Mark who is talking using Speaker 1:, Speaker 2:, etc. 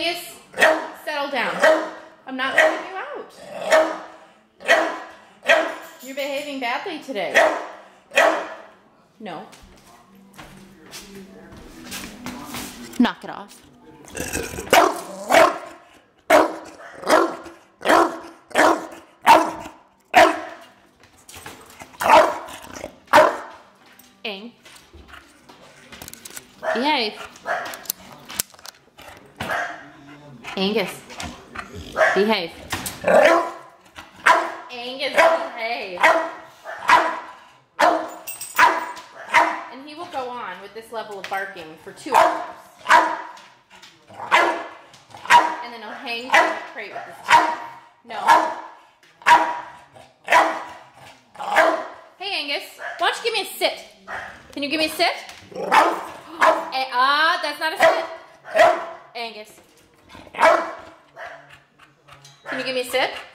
Speaker 1: Angus, settle down. I'm not letting you out. You're behaving badly today. No. Knock it off. Ang. Behave. Angus. Behave. Angus, behave. And he will go on with this level of barking for 2 hours. And then he'll hang from the crate with his teeth. No. Hey Angus, why don't you give me a sit? Can you give me a sit? That's not a sit. Angus. Can you give me a sit?